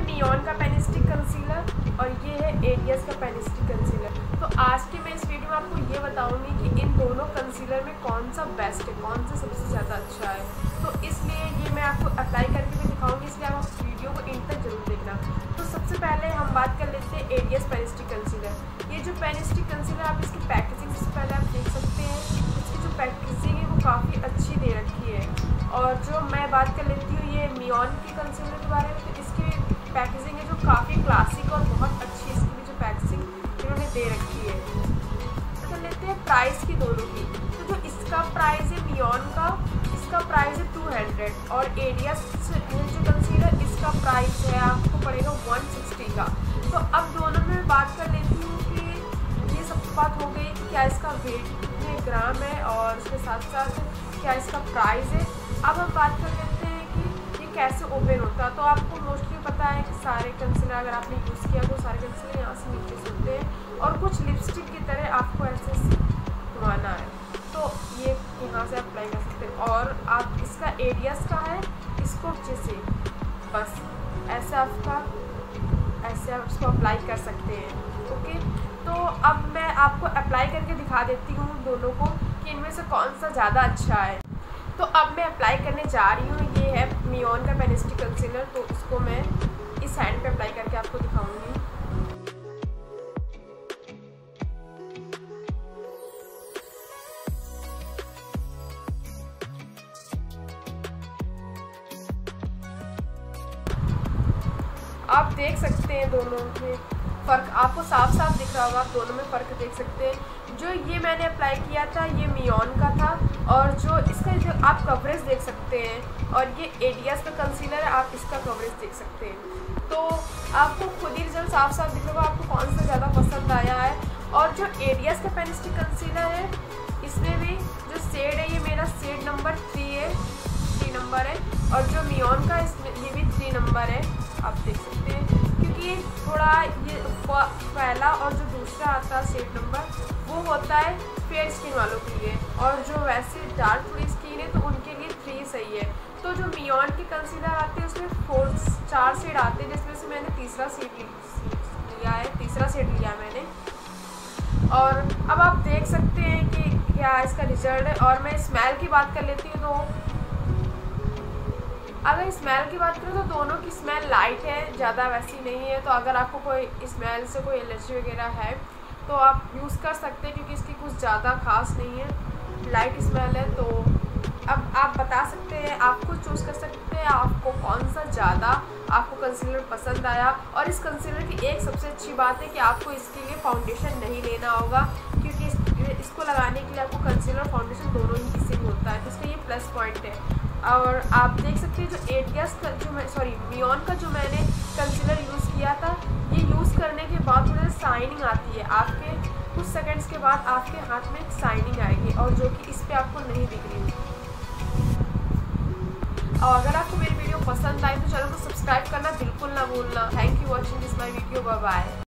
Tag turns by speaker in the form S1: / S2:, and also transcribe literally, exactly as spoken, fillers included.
S1: मियोन का pen stick concealer और ये है एडियस का पेन स्टिक कंसीलर। तो आज के मैं इस वीडियो में आपको ये बताऊंगी कि इन दोनों कंसीलर में कौन सा बेस्ट है, कौन सा सबसे ज़्यादा अच्छा है। तो इसलिए ये मैं आपको अप्लाई करके भी दिखाऊंगी, इसलिए आप उस वीडियो को इन तक जरूर देखना। तो सबसे पहले हम बात कर लेते हैं एडियस पेन स्टिक कंसीलर। ये जो पेन स्टिक कंसीलर आप इसकी पैकेजिंग से पहले आप देख सकते हैं, इसकी जो पैकेजिंग है वो काफ़ी अच्छी दे रखी है। और जो मैं बात कर लेती हूँ ये मियोन के कंसीलर के बारे में, तो इसकी पैकेजिंग है जो काफ़ी क्लासिक और बहुत अच्छी इसकी भी जो पैकेजिंग इन्होंने दे रखी है। तो लेते हैं प्राइस की दोनों की। तो जो इसका प्राइस है मियोन का, इसका प्राइस है टू हंड्रेड और एडियस जो कंसीलर इसका प्राइस है आपको पड़ेगा वन सिक्सटी का। तो अब दोनों में बात कर लेती हूँ कि ये सब बात हो गई कि क्या इसका वेट कितने ग्राम है और उसके साथ साथ क्या इसका प्राइस है। अब हम बात कर लेते हैं कि ये कैसे ओपन होता है। तो आपको मोस्टली पता है कि सारे कंसीलर अगर आपने यूज़ किया तो सारे कंसीलर यहाँ से नीचे से होते हैं और कुछ लिपस्टिक की तरह आपको ऐसे घुमाना है, तो ये यहाँ से अप्लाई कर सकते हैं। और आप इसका एडियस का है, इसको जैसे बस ऐसे आपका ऐसे आप इसको अप्लाई कर सकते हैं। ओके, तो अब मैं आपको अप्लाई करके दिखा देती हूँ दोनों को कि इनमें से कौन सा ज़्यादा अच्छा है। तो अब मैं अप्लाई करने जा रही हूँ, ये है मियोन का पेन स्टिक कंसीलर। तो इसको मैं इस हैंड पे अप्लाई करके आपको दिखाऊंगी। आप देख सकते हैं दोनों में फ़र्क आपको साफ साफ दिख रहा होगा, आप दोनों में फ़र्क देख सकते हैं। जो ये मैंने अप्लाई किया था ये मियोन का था और जो इसका जो आप कवरेज देख सकते हैं, और ये एडियस का कंसीलर है, आप इसका कवरेज देख सकते हैं। तो आपको खुद ही रिजल्ट साफ साफ दिख रहा होगा आपको कौन सा ज़्यादा पसंद आया है। और जो एडियस का पेन स्टिक कंसीलर है इसमें भी जो शेड है ये मेरा शेड नंबर थ्री है, थ्री नंबर है। और जो मियोन का इसमें ये भी थ्री नंबर है, आप देख सकते हैं। क्योंकि थोड़ा ये पहला और जो दूसरा आता है शेड नंबर वो होता है फेयर स्किन वालों के लिए, और जो वैसे डार्क थोड़ी स्किन है तो उनके लिए थ्री सही है। तो जो मियोन के कंसीलर आते हैं उसमें फोर चार शेड आते हैं, जिसमें से मैंने तीसरा शेड लिया है, तीसरा शेड लिया मैंने। और अब आप देख सकते हैं कि क्या इसका रिजल्ट है। और मैं स्मेल की बात कर लेती हूँ, तो अगर स्मेल की बात करें तो दोनों की स्मेल लाइट है, ज़्यादा वैसी नहीं है। तो अगर आपको कोई स्मेल से कोई एलर्जी वगैरह है तो आप यूज़ कर सकते हैं, क्योंकि इसकी कुछ ज़्यादा खास नहीं है, लाइट स्मेल है। तो अब आप बता सकते हैं, आप खुद चूज़ कर सकते हैं आपको कौन सा ज़्यादा आपको कंसीलर पसंद आया। और इस कंसीलर की एक सबसे अच्छी बात है कि आपको इसके लिए फाउंडेशन नहीं लेना होगा, क्योंकि इस, इसको लगाने के लिए आपको कंसीलर फाउंडेशन दोनों ही किसी में होता है, तो इसका ये प्लस पॉइंट है। और आप देख सकते हैं जो एडियस का जो मैं सॉरी मियोन का जो मैंने कंसीलर यूज़ किया था, ये यूज़ करने के बाद थोड़ा शाइनिंग आती है, आपके कुछ सेकंड्स के बाद आपके हाथ में शाइनिंग आएगी, और जो कि इस पे आपको नहीं दिख रही। और अगर आपको मेरी वीडियो पसंद आए तो चैनल को सब्सक्राइब करना बिल्कुल ना भूलना। Thank you watching this my video, bye bye.